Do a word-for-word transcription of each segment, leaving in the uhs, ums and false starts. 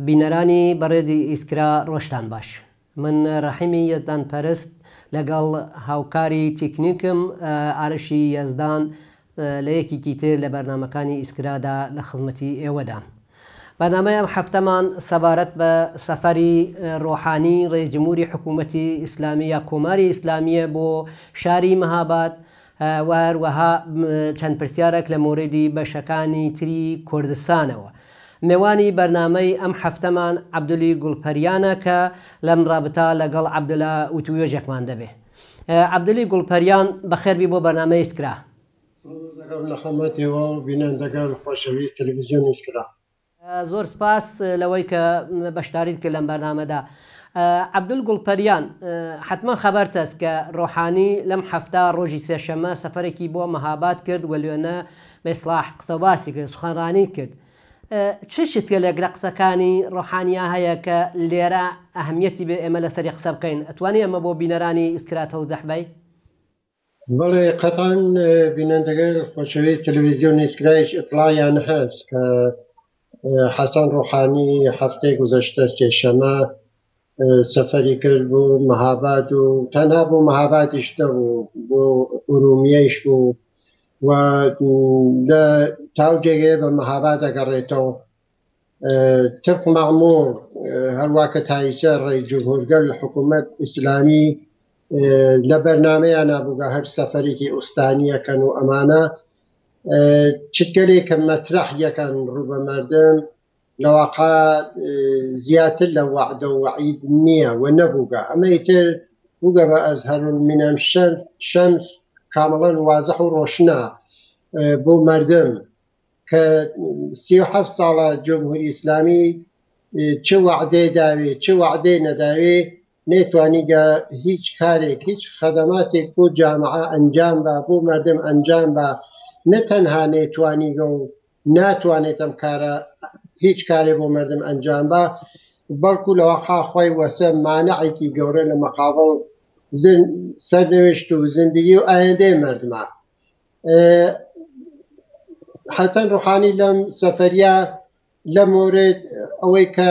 بینەرانی بەڕێزی ئیسکرا ڕۆژتان باش. من ڕەحیمی یەزدان پەرست لەگەڵ هاوکاری تیکنیکم ئارەشی یەزدان لە یەکێکی تر لە بەرنامەکانی ئیسکرادا لە خزمەتی ئێوەدام. بەرنامەی ئەم هەفتەمان سەبارەت بە سەفەری ڕۆحانی ڕێزجمهوری حکوومەتی ئیسلامی یا کۆماری ئیسلامیە بۆ شاری مەهاباد و هەروەها چەند پرسیارێک لە مۆردی بەشەکانی تری کوردستانەوە. میوانی بەرنامەی ئەم هەفتەمان عەبدولی گوڵپەریانە کە لەم رابطە لەگەڵ عەبدولا وتووێژێکمان دەبێ. عەبدولی گوڵپەریان بەخێربی بۆ بەرنامەی ئیسکرا. لە خەمەتێەوە بینەندەگان خۆشەویست تەلەڤیزیۆن ئیسکرا. زۆر سپاس لەوەی کە بەشداریت کرد لەم بەرنامەدا. عەبدول گوڵپەریان، حتمما خەبەرت است کە ڕۆحانی لەم هەفتە ڕۆژی سێشەمە سەفەرێکی بۆ مەهاباد کرد و لێنە بەیسلاح قسە باسی کرد، سخەنڕانی کرد. چ شتێک لەگرە قسەکانی ڕۆحانیا هەیە کە لێرە ئەهەمیەتی بێ ئێمە لەسەری قسە بکەین؟ ئەتوانی ئەمە بۆ بینەرانی ئیسکرا تەوزیح بی؟ بەڵێ قەتعاً بینەندەگان خۆشەویست تەلەڤیزیۆن ئیسکرایش ئیطلاعیان هەست کە حەسەن ڕۆحانی هەفتەی گوزەشتە سێشەمە سەفەری کرد بۆ مەهاباد و تەنها بۆ مەهابادیش نەبوو، بۆ ئورومیەیش بوو و لە تاوجێگەیە بە مەهاباد دەگەڕێتەوە. طبق مەعموڵ هەروە کە تایسە ڕێی جمهورگەر لە حکوومەت ئیسلامی لە بەرنامەیانە بووگە هەر سەفەرێکی ئوستانیەکەن و ئەمانە چتگەلێک کە مەترەح یەکەن ڕوو بە مەردم لەواقع زیاتر لە وعدە و وعید نییە و نەبووگە. ئەمە ئیتر بووگە بە ئەزهەرول من الشەمس کامەڵەن وازەح و ڕۆشنە بۆ مەردم کە سی و حەفت ساڵە جمهوری ئیسلامی چ وعدەی داوێ چ وعدەی نەداوێ نێتوانیگە هیچ کارێک هیچ خەدەماتێک بۆ جامعە ئەنجام بە بۆ مەردم ئەنجام بە نەتەنها نێتوانیگە و ناتوانێت ئەم کارە هیچ کارێ بۆ مەردم ئەنجام بە بەڵکو لەوەخا خۆی وەسە مانەعێکی گەورە لە مەقابڵ سەرنوشت و زیندگی و ئایندەی مەردمە. حەسەن ڕۆحانی لەم سەفەریە لە مۆرد ئەوەی کە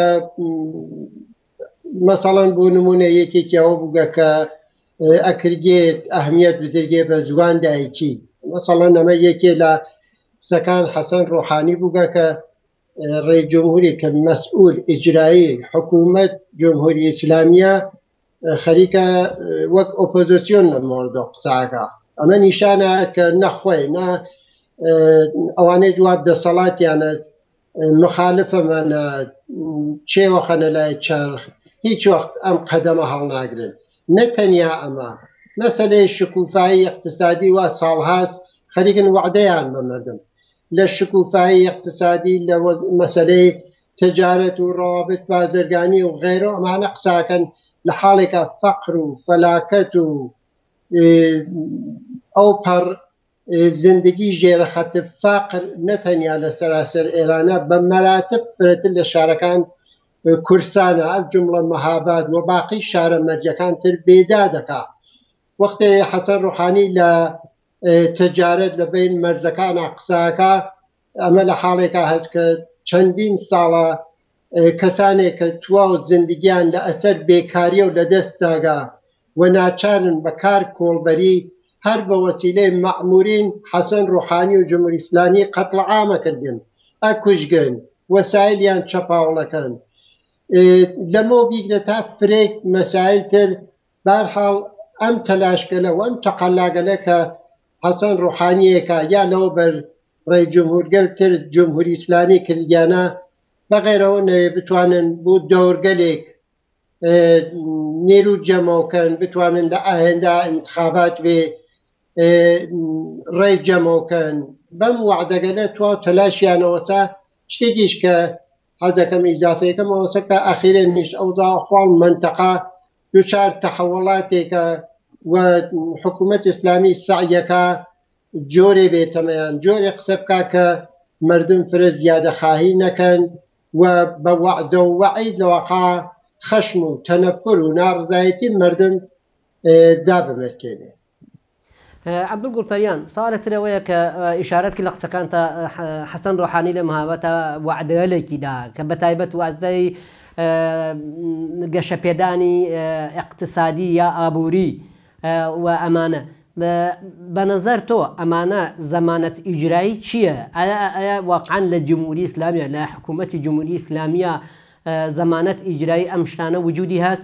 مەسەڵەن بۆ نمونە یەکێکیەوە بووگە کە ئەکرگێت ئەهمیەت بدرگێ بە زوان دایکی. مەسەڵەن ئەمە یەکێ لە قسەکان حەسەن ڕۆحانی بووگە کە ڕێی جمهوری کە مەسئول ئیجرایی حکوومەت جمهوری ئیسلامیە خەریکە وەک ئۆپۆزیسیۆن لە مۆردۆ قساکە. ئەمە نیشانە کە نەخۆی نا ئەوانەی جواب دەسەڵاتیانە مخالفەمانە چێوەخەنە لای چرخ هیچ وەخت ئەم قەدەمە هەڵناگرن. نەتەنیا ئەمە مەسەلەی شکوفایی اقتصادی وا ساڵهاست خەریکن وعدەیان بە مەردم لە شکوفایی اقتصادی لە مەسەلەی تجارەت و ڕەوابط بازرگانی و غیرۆ ئەمانە قساکەن لە حاڵێکە فەقر و فەلاکەت و ئەو پەڕ زندگی ژێرە خەتە فاقر نەتەنیا لە سەراسەر ئێرانە بە مەراتب فرەتر لە شارەکان کورسانە ئەل جومڵە مەهاباد و باقی شارە مەرجەکان تر بێدا دەکا. وەختێ حەسەن ڕۆحانی لە تجارەت لە بین مەرجەکانە قساکە ئەمە لە حاڵێکە هەست کە چەندین ساڵە کەسانێک کە تواو زندگیان لە ئەسەر بێکاریە و لە دەستداگا و ناچارن بە کار کۆڵبەری هەر بە وەسیلەی مەعمورین حەسەن ڕۆحانی و جمهوری ئیسلامی قەتڵ عامەکردن، ئەکوژگن، وەسایلیان چەپاوڵەکەن. لەمە بیگرە تا فرێک مەسایل تر بەرحاڵ ئەم تەلاشگەلە و ئەم تەقەلاگەلە کە حەسەن ڕۆحانیەکە یا لەوە بەر ڕێی جمهورگەر تر جمهوری ئیسلامی کردیانە بەغێرەوە نەوێ بتوانن بۆ دەورگەلێک نێرو جەمەوکەن، بتوانن لە ئاهێندا ئینتخابات بێ ڕێی جەمەوکەن. بەم وعدەگەلە تواو تەلاشیانەوەسا شتێکیش کە حەزەکەم ئیزافەیەکەم ئەوەسە کە ئەخیرێنیش ئەوزا خۆڵ منتەقا دوچار تەحەوڵاتێکە و حکوومەت ئیسلامی سعیەکە جۆرێ بێتەمەیان جۆرێ قسە بکا کە مردم فرە زیادەخواهی نەکەن و بە وعدە و وەعید لەواقع خەشم و تەنەفر و ناڕزایەتی مردم دابمرکێنێ. عبدول گوڵپەریان ساڵێترەوەیە کە ئیشارەتکی لە قسەکانتە حەسەن ڕۆحانی لە مەهابەتە وعدەیەکیدا کە بەتایبەت وازدەی گەشەپێدانی اقتصادی یا ئابووری و ئەمانە بە نەزەر تۆ ئەمانە زەمانەت ئیجرایی چییە؟ ئایا واقعاً لە جمهوری ئیسلامیە لە حکوومەتی جمهوری ئیسلامیە زەمانەت ئیجرایی ئەم شتانە وجودی هەست؟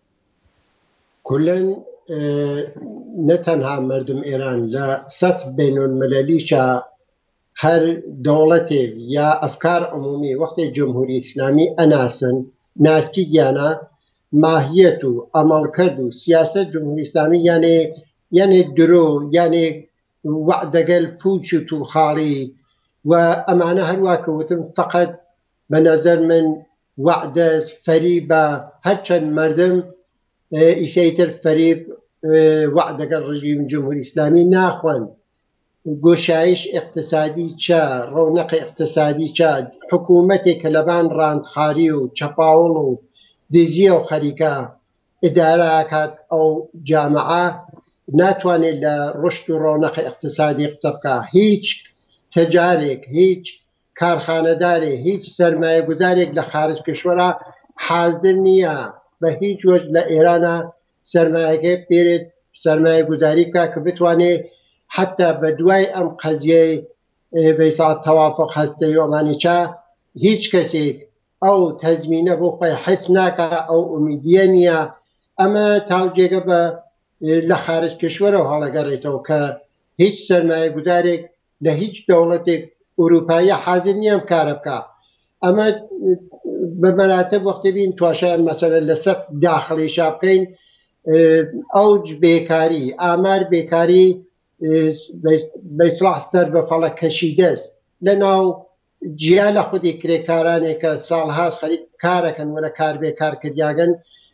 كلن نتنها مردم إيران لا سطح بين المللي شا هر دولتي يا أفكار عمومي وقت الجمهورية الإسلامي أناسن ناسكي جانا ماهيته عمل كردو سياسة الجمهورية الإسلامي يعني يعني درو يعني وعدقل بوشتو خالي وأمانة هالواكوتم فقط بنظر من وعدة فريبة هرچن مردم إسيتر فريب وعدك الرجيم الجمهوري الإسلامي ناخوان گۆشایش اقتصادی چا رونق اقتصادی چا حکوومەتێک کە لەبان ڕاندخاری و چەپاوڵ و دزیە و خەریکە ئیدارەکات ئەو جامعە ناتوانێت لە ڕشت و ڕۆنەق اقتصادی قسە بکە. هیچ تجارێک هیچ کارخانەدارێک هیچ سەرمایە گوزارێک لە خارج کشوەرە حاضر نییە بە هیچ وەج لە ئێرانە سەرمایەکەی پێرێت سەرمایە گوزاری بکە کە بتوانێت حتى بدواي أم قضية بيصات توافق هستي ومانيشا هيج كسيك أو تزمينه بوقي حسناك أو أميديانيا أما توجيه با لخارج كشوره هلا قريتو كا هيج سرمایه گذارك لهيج دولتك أوروبية حاضر نيام كاربكا أما بمراتب وقت بين تواشا مثلا لسط داخلي شابكين أوج بيكاري آمار بيكاري بيصلاح سر بفلا كشيدس لأنه جيال خودي كريكاراني كسالهاس خليت كاركن ولا كار بكار كدياغن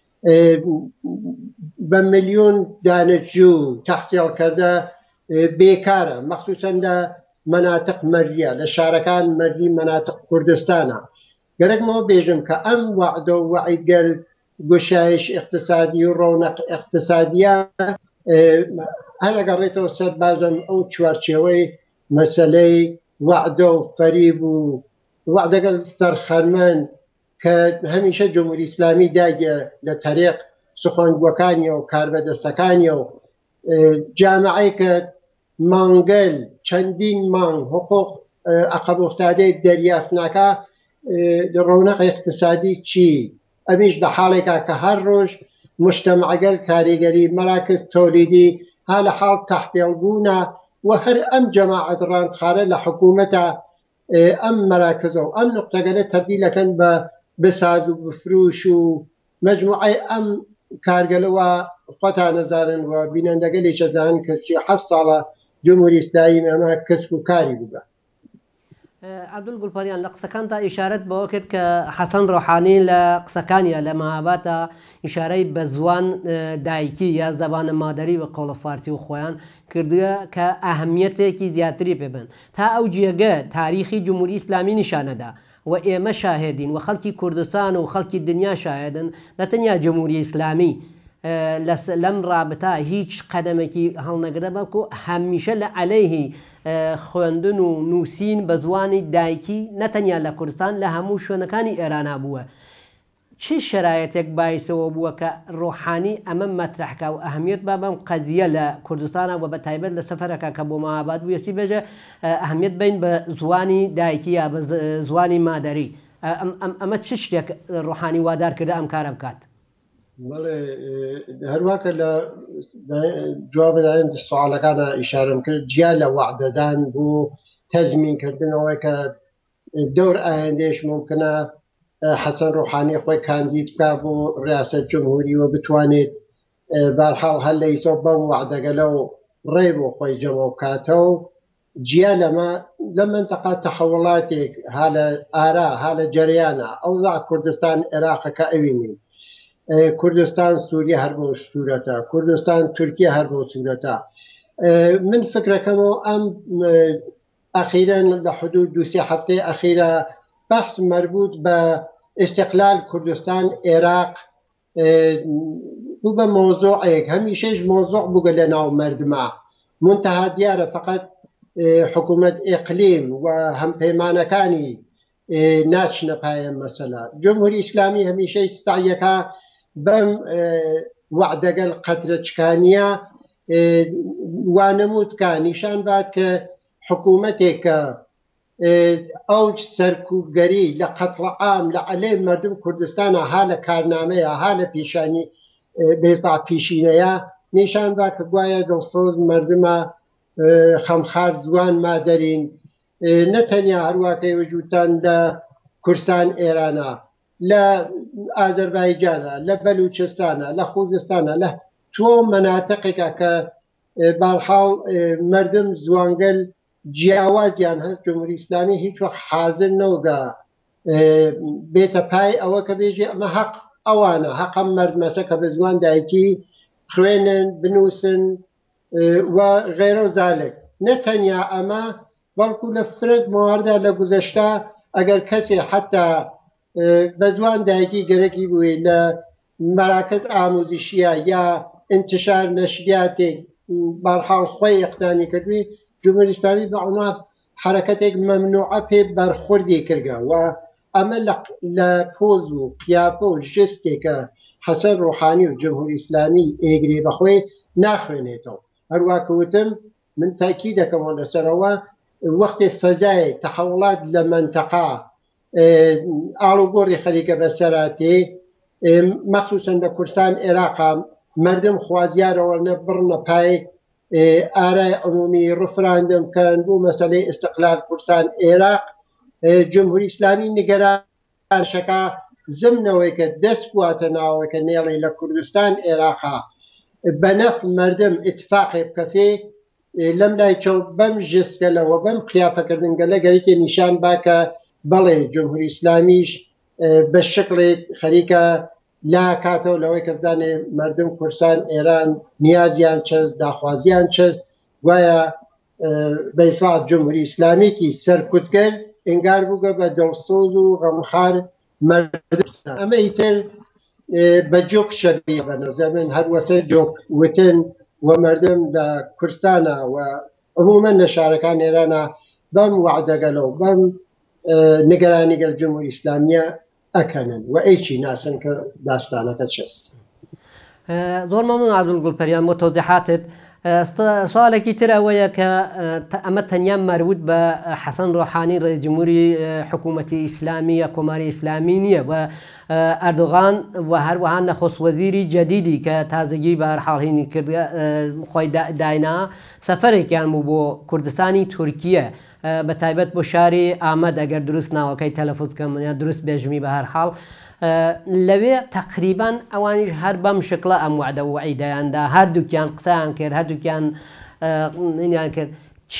بمليون دانشجو تحصيل كذا بكارة مخصوصا لمناطق مرزية لشاركان مرزي مناطق كردستان قرق ما بيجم كأم وعدو وعيد قال قشايش اقتصادي ورونق اقتصادية أنا قريته سد بعضهم أو شوارشوي مسألة وعده وفريب ووعده قال استرخرمان كهميشة جمهوري إسلامي داجة لطريق سخون وكانيو كاربدستكانيو جامعي كمانجل چندين مان حقوق عقب افتاده دریافتناکا رونق اقتصادي چی أميش بحالك كهر روش مجتمع قل كاريگري مراكز توليدي هذا حال تحت البونا وهر أم جماعة راند خارج لحكومتها أم مراكزه أم نقطة قلت تبديل كان بساز وبفروش ومجموعة أم كارجلوا قطع نظرا وبينان دقلي شدان كسي حفص على جمهوري إسلامي أما كسب كاري بقى. عبدول گوڵپەریان لە قسەکانتا ئیشارەت بەوە کرد کە حەسەن ڕۆحانی لە قسەکانیە لە مەهابەتە ئیشارەی بە زوان دایکی یا زەبانە مادەری بە قەوڵە فارسی و خۆیان کردووە کە ئەهەمیەتێکی زیاتری پێبن تا ئەو جێگە تاریخی جمهوری ئیسلامی نیشانەدا و ئێمە شاهێدین و خەڵکی کوردستان و خەڵکی دنیا شاهێدن نەتەنیا جمهوری ئیسلامی لەم ڕابتا هیچ قەدەمێکی هەڵنەگرە بەڵکو هەمیشە لە عەلەیهی خوێندن و نووسین بە زوانی دایکی نەتەنیا لە کوردستان لە هەموو شوێنەکانی ئێرانا بووە. چی شرایەتێک باعثەوە بووە کە ڕۆحانی ئەمە مەترەحکا و ئەهەمیەت با بەم قەزیە لە کوردستانە و بە تایبەت لە سەفەرەکە کە بۆ مەهاباد بوویەسی بێژە ئەهەمیەت بین بە زوانی دایکی یا بە زوانی مادەری ئەمە چ شتێک ڕۆحانی وادار کردە ئەم کارە بکات؟ هەروەکە لە جوابدان سوالەکانە ئیشارەم کرد جیا لە وعدەدان بۆ تەزمینکردنەوەی کە دەور ئایندێش ممکنە حەسەن ڕۆحانی خۆی کاندید بکە بۆ ڕیاسەت جمهوری و بتوانێت بەرحاڵ هەر لە ئیسۆ بەم وعدەگەلە و ڕێ بۆ خۆی جەمە بکاتەوە جیا لەمە لە منتەقە تەحەوڵاتێک هالە ئارا هالە جەریانە ئەوضاع کوردستان عێراقەکە ئەوینین كردستان سوريا هربو سورتا كردستان تركيا هربو سورتا من فكرة كما أم أخيرا لحدود دوسي حفتة أخيرا بحث مربوط باستقلال كردستان عراق هو بموضوع هيك هميشه موضوع بقى لنا ومردمع منتها دیارە فقط حکوومەت ئێقلیم و هەمپەیمانەکانی ناچنە پایە مەسەلا. جمهوری ئیسلامی هەمیشەی ستایەکە بەم وعدەگەل قەترەچکانیە وانەموتکە نیشان بات کە حکوومەتێکە ئەو سەرکوبگەری لە قەتڵ عام لە عەلەی مردم کوردستانە ها لە کارنامەیە ها لە پیشانی بێسا پیشینەیە نیشان با کە گوایە دڵسۆز مردمە خەمخار زوان مادەرین نەتەنیا هەروواکەی وجودتان لە کوردستان ئێرانە لە ئازەربایجانە لە بەلوچستانە لە خوزستانە لە تۆ مەناتقێکە کە باڵحاڵ مردم زوانگەل جیاوازیان هەست جمهوری ئیسلامی هیچ وەخت حازر نەوگا بێتە پای ئەوە کە بێژێ ئەمە حەق ئەوانە حەقەم مردمەسە کە بە زوان دایکی خوێنن بنووسن و غێرە و زالێک نەتەنیا ئەمە بەڵکو لە فرق مواردە لە گوزەشتا ئەگەر کەسێ حتا بە زوان دایکی گەرەکی بووی لە مەراکز ئاموزشیە یا انتشار نەشریاتێک بەرحاڵ خۆی ئەقدامی کردووی جمهوری ئیسلامی بە عنوان حرەکەتێک مەمنوعە پێ بەرخوردی کردگە و ئەمە لە پۆز و قیافە و ژستێکە حەسەن ڕۆحانی و جمهوری ئیسلامی ئێگرێ بەخۆی ناخوێنێتەوە. هەروواکەوتم من تاکی دەکەمەوە لەسەرەوە وەختێ فەزای تەحوڵات لە مەنتەقا ئاڵوگۆڕی خەریکە بەسەراتێ مەخصوسەن لە کوردستان عێراقا مردم خوازیارەوەرنە بڕنە پای ئارای عمومی ڕفراندم کەن بوو مەسەلەی ئیستقلال کوردستان عێراق جمهوری ئیسلامی نیگەرانشەکە زمنەوەی کە دەست بواتە ناوەکە نێڵی لە کوردستان عێراقا بەنەف مردم ئیتفاقی بکەفێ لەم لای چەو بەم ژستگەلەوە بەم قیافەکردنگەلە گەریکێ نیشان باکە بەڵێ جمهوری ئیسلامیش بە شکڵێک خەریکە لا کاتەوە لەوەی کە بزانێ مردم کوردستان ئێران نیازیان چەست داخوازیان چەست گوایە بەیساعت جمهوری ئیسلامیکی سەرکوتگەر ئینگار بووگە بە دڵسۆز و غەمخار مردم. ئەمە ئیتر بە جۆک شەبیە بە نەزەر من هەروەسە جۆک وتن و مردم لە کوردستانە و عمومەن لە شارەکان ئێرانە بەم وعدەگەلەوە بەم نیگەرانی گەل جمهوری ئیسلامیە ئەکەنن و ئەیچی ناسن کە داستانەکە چەست. زۆر مەمنون عەبدولگوڵپەریان بۆ تەوزیحاتت. سوالێکی تر ئەوەیە کە ئەمە تەنیا مربوط بە حەسەن ڕۆحانی ڕئیس جمهوری حکوومەتی ئیسلامی یا کۆماری ئیسلامی نییە و ئەردۆغان و هەروەها نەخۆست وەزیری جەدیدی کە تازگی بە هەرحاڵ کرد خۆی داینا سەفەرێکیان بوو بۆ کوردستانی تورکیە بە تایبەت بۆ شاری ئامەد ئەگەر دروست ناوەکەی تەلەفوز کەم یا دروست بێژمی بە هەرحاڵ لەوێ تقریبان ئەوانیش هەر بەم شکڵە ئەم وعدە و وعیدەیاندا هەردووکیان قسەیان کرد هەردووکیان ئینیان کرد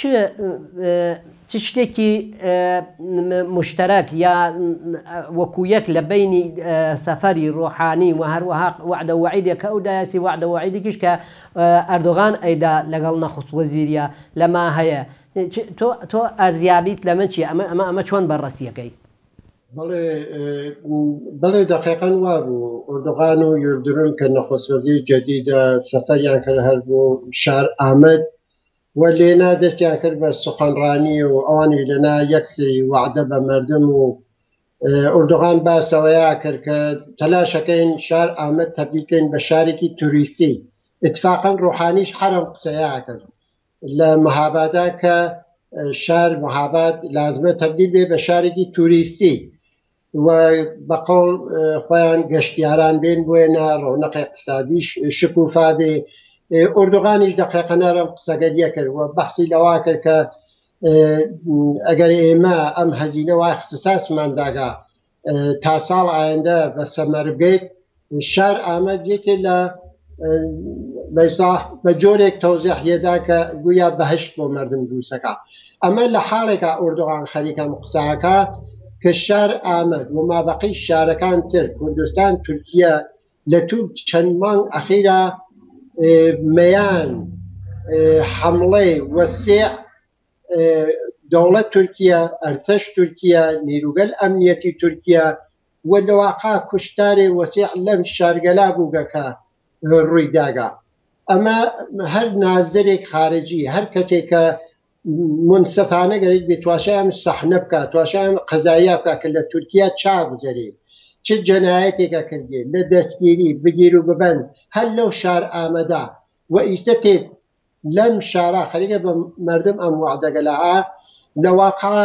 چ شتێکی مشتەرەک یا وەکوویەک لە بینی سەفەری ڕۆحانی و هەروەها وعدە و وعیدێک کە ئەو دایاسی وعدە و وعیدێکیش کە ئەردۆغان ئەیدا لەگەڵ نەخۆست وەزیریە لەما هەیە تۆ ئەرزیابیت لەمە چیە ئەمە ئەمە ئەمە چۆن بەڕەسیەکەی؟ بەڵێ بەڵێ دەقیقەن وا بوو ئەردۆغان و یلدرۆن کە نەخۆست وەزیری جەدیدە سەفەریان کرد هەر بۆ شار ئامەد و لێنا دەستیان کرد بە سوخەنڕانی و ئەوانی لەنا یەکسری وعدە بە مردم و ئەردۆغان باسەوەیا کرد کە تەلاشەکەین شار ئامەد تەبدیلکەین بە شارێکی توریستی. ئیتفاقەن ڕۆحانیش حەرەم قسەیا کرد لە مەهابادا کە شار مەهاباد لازمە تەبدیل بێ بە شارێکی توریستی و بەقەوڵ خۆیان گەشتیاران بێن بۆیە ڕۆنەقی اقتصادیش شکوفا بێ. ئەردۆغانیش دەقیقەنەرم قسەگەریە کرد و بەحسی لەوا کرد کە ئەگەر ئێمە ئەم هەزینە وای اختصاسمان داگا تا ساڵ ئایندە بە سەمەر بێت شار ئامەد یەکێ لە بە جۆرێک تەوزیحیەدا کە گویا بەهشت بۆ مردم دروستەکە. ئەمە لە حاڵێکە ئەردۆغان خەریکە قساکە کە شار ئامەد و مابەقی شارەکان تر کوردستان تورکیا لە تو چەند مانگ ئەخیرا مەیان حمڵەی وەسیع دەوڵەت تورکیا ئەرتەش تورکیا نیروگەل ئەمنیەتی تورکیا و لەواقع کوشتارێ وەسیع لەم شارگەلا بووگەکە ڕووی داگا. ئەمە هەر نازدەرێک خارجی هەر کەسێک کە منسەفانە گەرێت بێت تواشایان سەحنە بکات تواشایان قەزاییە بکات کە لە تورکیا چاگوزەرێت چ جەنایەتێکە کردێت لە دەستگیری بگیر و ببەن هەر لەو شار ئامەدا و ئیستا تێت لەم شارە خەریکە بە مردم ئەم وعدەگەلەها لە واقع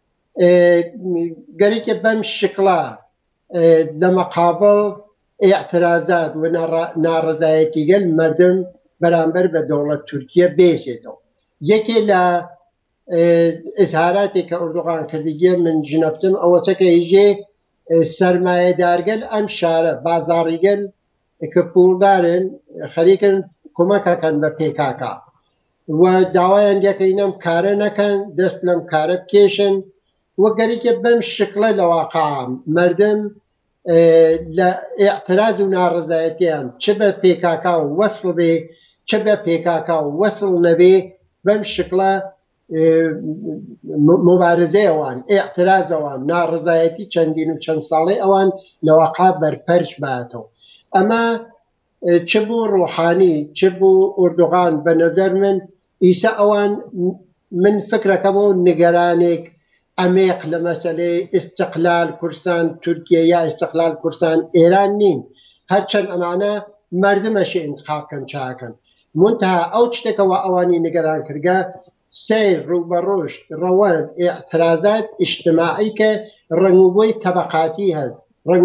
گەرێکە بەم شکڵە لە مەقابڵ اعتراضات و ناڕزایەتی گەل مردم بەرامبەر بە دەوڵەت تورکیا بێسێتەوە یەکێ لە ئظهاراتێک کە ئوردوغان کردیگە من ژنەفتم ئەوەچەکە هیژێ سەرمایەدارگەل ئەم شارە بازاڕیگەل کە پوڵدارن خەریکن کۆمەکەکەن بە پێکاکە و داوایان دیەکەینەم کارە نەکەن دەست لەم کارە بکێشن وە گەریکە بەم شکڵە لە واقع مردم لە ئاعتراض و ناڕزایەتیان چ بە پێکاکا و وەسڵ بێ چ بە پێکاکا و وەسڵ نەبێ بەم شکڵە مبارزەی ئەوان ئاعتراض ئەوان ناڕزایەتی چەندین و چەند ساڵی ئەوان لە واقع بەرپەرش باتەوە ئەمە چ بوو ڕوحانی چ بوو ئوردوغان بە نەزەر من ئیسا ئەوان من فکرەکەمەوە نیگەرانێک ئەمێق لە مەسەلەی ئیستقلال کورسان تورکیا یا ئیستقلال کورسان ئێران نین هەرچەند ئەمانە مردمەشی ئینتخابکەن چاکەن منتها ئەو شتێکەوە ئەوانی نیگەران کردگە سیر ڕوبەڕۆژ ڕەوەند ئاعتراضات ئیجتماعی کە ڕەنگوبووی تەبەقاتی هەست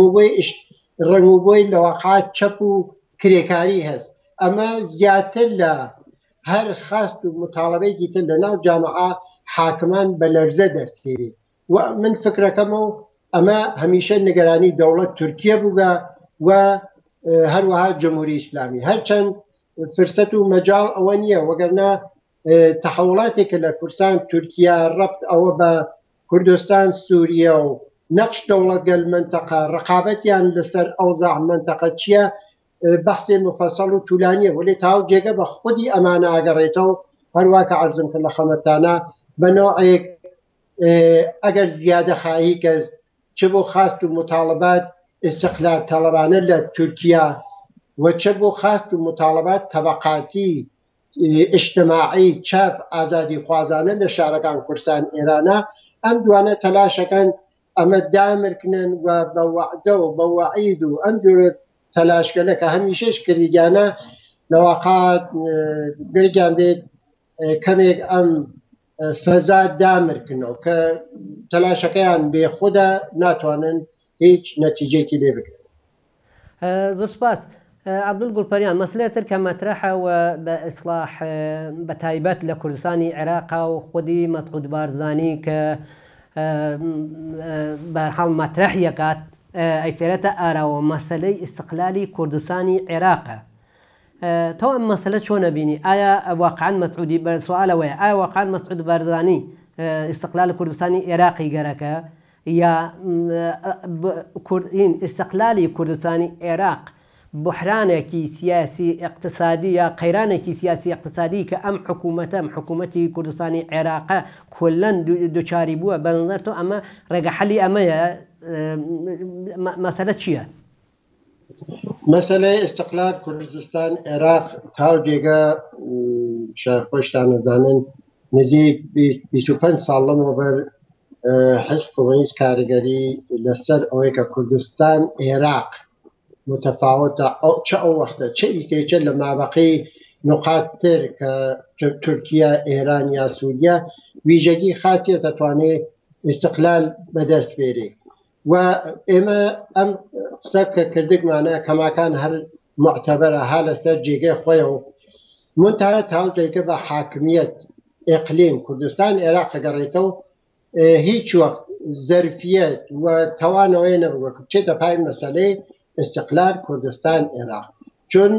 ڕەنگوبووی لە واقع چەپ و کرێکاری هەست ئەمە زیاتر لە هەر خاست و متاڵبەیەکی تر لە ناو جامعە حاکمان بە لەرزە دەستێری و من فکرەکەمەوە ئەمە هەمیشە نیگەرانی دەوڵەت تورکیا بووگە و هەروەها جمهوری ئیسلامی هەرچەند فرسەت و مەجاڵ ئەوە نییە وەگەرنا تەحوڵاتێکە لە کورسان تورکیا ڕەبت ئەوە بە کوردستان سووریە و نەقش دەوڵەتگەل منتەقە ڕقابەتیان لەسەر ئەوزاع منتەقە چییە بەحسێ مفەسەڵ و توولانیە وەلێ تاو جێگە بە خودی ئەمانە ئاگەڕێتەوە هەروە کە عەرزم کرد لە خەمەتانە بە نۆعێک ئەگەر زیادە خواهی کەس چ بۆ خاست و متاڵبات ئیستقلال تەڵەبانە لە تورکیا و چ بۆ خاست و متاڵبات تەبەقاتی ئیجتماعی چاپ ئازادی خوازانە لە شارەکان کورسان ئێرانە ئەم دوانە تەلاشەکەن ئەمە دامرکنن و بە وعدە و بە وەعید و ئەم جۆرە تەلاشکەلە کە هەمیشەش کردیانە لە واقع گرگیان بێت کەمێک ئەم فەزا دامرکنەوە کە تەلاشەکەیان بێخودە ناتوانن هیچ نەتیجەیەکی لێ بگرن. زۆر سپاس. عەبدول گوڵپەریان مەسلەیەتر کە مەترەحەوە بە ئیسلاح بە تایبەت لە کوردستانی عێراقا و خودی مەسعود بارزانی کە بەرحەڵ مەترەحیەکات ئەیتێرەتە ئاراوە مەسەلەی ئیستقلالی کوردستانی عێراقە. تۆ ئەم مەسەلە چۆن نەبینی؟ ئایا واقعاً مەسعودی سوالەوەیە ئایا واقعاً مەسعود بارزانی ئیستقلال کوردستانی عێراقی گەرەکە یا ئیستقلالی کوردستانی عێراق بحرانێکی سیاسی اقتصادی یا قەیرانێکی سیاسی اقتصادی کە ئەم حکوومەتە حکوومەتی کوردستانی عێراقە کۆلەن دووچاری بووە بە نظر تۆ ئەمە ڕێگە حەلی ئەمەیە مەسەلە چییە؟ مەسەلەی ئیستقلال کوردستان عێراق تاو جێگە خۆشتان نەزانن نزیک بیست و پێنج ساڵ لەمەوبەر حزب کۆمۆنیست کاریگەری لەسەر ئەوەی کە کوردستان عێراق متفاوتە چه ئەو وەختە چه ئیسێچە لە مابەقەی نقاطتر کە تورکیا ئێران یا سووریا ویژەگی خاصیە دەتوانێت ئیستقلال بەدەست بێرێ و ئێمە ئەم قسە کە کردێکمانە کەماکان هەر معتەبەرە ها لەسەر جێگەی خۆیەوە منتها تاوجێکە بە حاکمیەت ئێقلیم کوردستان عێراق گەڕێتەوە هیچ وەخت زەرفیەت و توانەوەی نەبووە بچێتە پای مەسەلەی استقلال كردستان عراق چون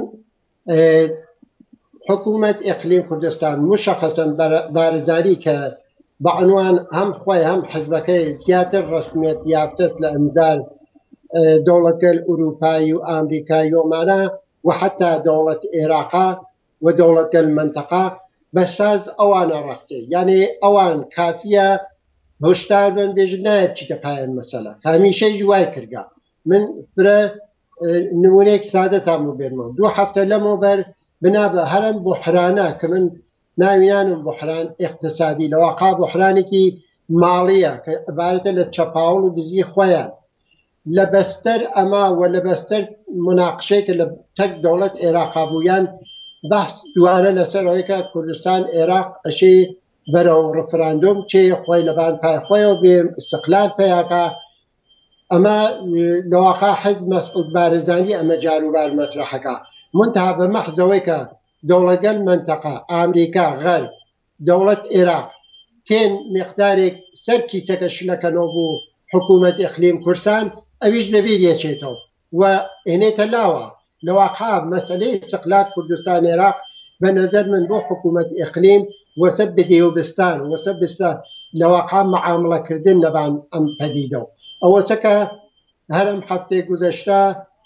حكومة إقليم كردستان مشخصا بارزاري بعنوان هم خوي هم حزبكي زيادة رسمية يافتت لإنزال دولة الأوروبية وأمريكا ومعنا وحتى دولة العراق ودولة المنطقة بس أوان رختي يعني أوان كافية هشتار بن بيجنايب چي تبهاي المسألة همیشه جواي كرقا من فرا نمونيك سادة تامو بيرمو دو حفتة لمو بر بنابە هەرم بحرانە کە من ناویانم بحران اقتصادی لەواقع بحرانێکی ماڵیە کە عبارەتە لە چەپاوڵ و دزی خۆیان لە بەستەر ئەما و لە بەستەر مناقشەیەکە لە تەک دەوڵەت عێراقابوویان بەحث دوارە لەسەر ئەوەیەکە کوردستان عێراق ئەشێ بەرەو ڕفراندۆم چێ خۆی لەبان پای خۆیەوە بێ استقلال پێیاکە ئەمە لەواقع حەز مەسعود بارزانی ئەمە جاروبار مەترەحەکە منتها بە مەحزەوەی کە دەوڵەتگەل منتەقە ئامریکا غەرب دەوڵەت عێراق تێن مقدارێک سەر کیسەکە شلەکەنەوە بوو حکوومەت ئیقلیم کورسان ئەویش دەبێت یەچێتەوە و هێنێتە لاوە لەواقع مەسەلەی استقلال کوردستان عێراق بە نەزەر من بۆ حکوومەت ئیقلیم وەسە بدێوبستان وەسە بستە لەواقع مەعامڵەکردن لەبان ئەم پەدیدە ئەوە چەکە هەرم هەفتەی گوزەشتە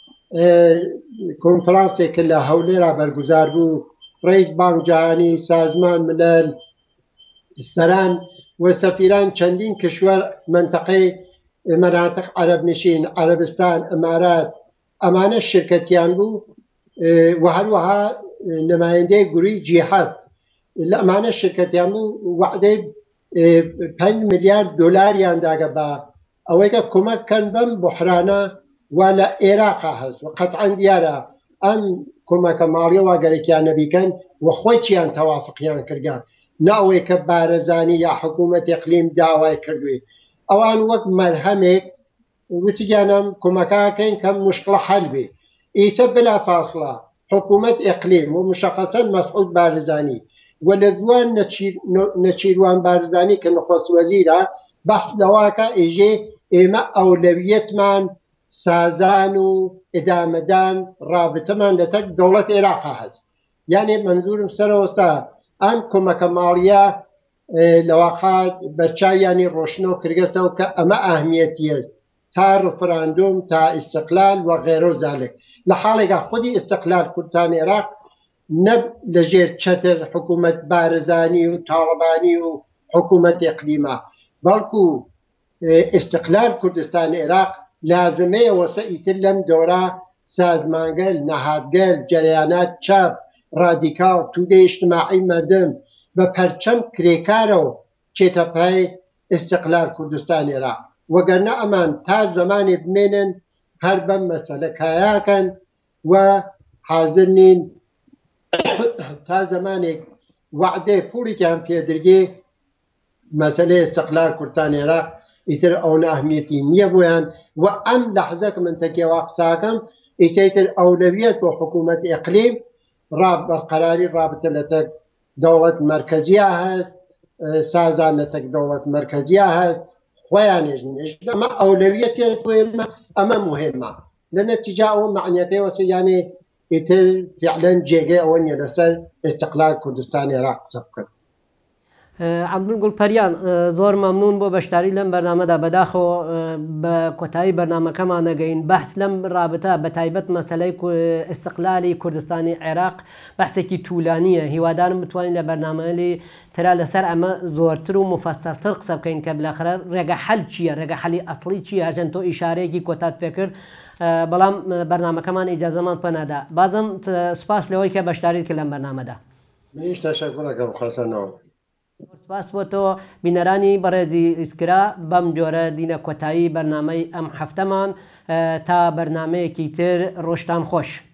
کۆنفرانسێک لە هەولێرا بەرگوزار بوو ڕئیس بانک جیهانی سازمان ملل سەران و سەفیران چەندین کشوەر منتەقەی مەناتق عەرەبنشین عەرەبستان ئەمارات ئەمانە شرکەتیان بوو و هەروەها نمایندەی گروی جیهاد لە ئەمانە شرکەتیان بوو وعدەی پەنج ملیارد دۆلاریان داگە بە ئەوەیکە کۆمەککەن بەم بحرانە و لە عێراقا هەست و قەتعەن دیارە ئەم کۆمەکە ماڵیە واگەرێکیان نەبیکەن و خۆی چیان تەوافقیان کردگان ناوەی کە بارەزانی یا حکوومەت ئیقلیم داوای کردووی ئەوان وەک مەرهەمێک وتیانم کۆمەکەکەین کەم مشکڵە حەل بێ ئیسە بلا فاصلە حکوومەت ئیقلیم و مشەقەتەن مەسعود بارزانی و لە زوان نەچیروان بارزانی کە نخست وەزیرە بەحث لەواکە ئێژێ ئێمە ئەولەویەتمان سازان و ئدامەدان ڕابتەمان لە تەک دەوڵەت عێراقا هەست یانێ منزورم سەرەوەستا ئەم کۆمەکە ماڵیە لەواقع بەرچاویانی ڕۆشنەوە کردێتەوە کە ئەمە ئاهمیەتیە تا ڕفراندۆم تا ئیستقلال و غێرە و زالێک لە حاڵێکا خودی ئیستقلال کوردستان عێراق نەب لەژێر چەتر حکوومەت بارزانی و تاڵبانی و حکوومەت ئیقلیمە بەڵکو ئیستقلال کوردستان عێراق لازمەیە وەسە ئیتر لەم دۆرە سازمانگەل نەهادگەل جەریانات چاپ ڕادیکاڵ توودەی ئیجتیماعی مەردم بە پەرچەم کرێکارەوە چێتە پای ئیستقلال کوردستان عێراق وەگەرنە ئەمان تا زەمانێ بمێنن هەر بەم مەسەلە کایاکەن و حازر نین تا زەمانێک وعدەی پوڵێکیان پێدرگێ مەسەلەی ئیستقلال کوردستان عێراق ئیتر ئەو ئەهمیەتی نییە بۆیان و ئەم لەحزە کە من تەکێوا قساکەم ئیتر ئەولەویەت بۆ حکوومەت ئیقلیم بەرقەراری ڕابطە لە تەک دەوڵەت مەرکەزیە هەست سازان لە تەک دەوڵەت مەرکەزیە هەست خۆیان ێژن ئەمە ئەولەویەتێک بۆێمە ئەمە مهمە لە نەتیجا ئەوە معنیەتەی وەسە یانێ ئیتر فعلەن جێگەی ئەوە نیە لەسەر ئیستقلال کوردستان عێراق قسە بکەن. عەبدول گوڵپەریان زۆر مەمنون بۆ بەشداری لەم بەرنامەدا بەداخەوە بە کۆتایی بەرنامەکەمان نەگەین بەحث لەم رابطە بە تایبەت مەسەلەی ئیستقلالی کوردستانی عێراق بەحسێکی توولانیە هیوادارم بتوانین لە بەرنامەی ترا لەسەر ئەمە زۆرتر و مفەسەرتر قسە بکەین کە بالاخره ڕێگە حەل چییە ڕێگە حەلی ئەسڵی چییە هەرچەند تۆ ئیشارەیەکی کۆتات پێ کرد بەڵام بەرنامەکەمان ئیجازەمان پێ نادا بازم سپاس لەوەی کە بەشداریت کرد لەم بەرنامەدا. منیش تەشەکوڕەکەم خەسەنەوە. سپاس بۆ تۆ بینەرانی بەڕێزی ئیسکرا بەم جۆرە دینە کۆتایی بەرنامەی ئەم هەفتەمان تا بەرنمەیەکی تر ڕۆژتان خۆش.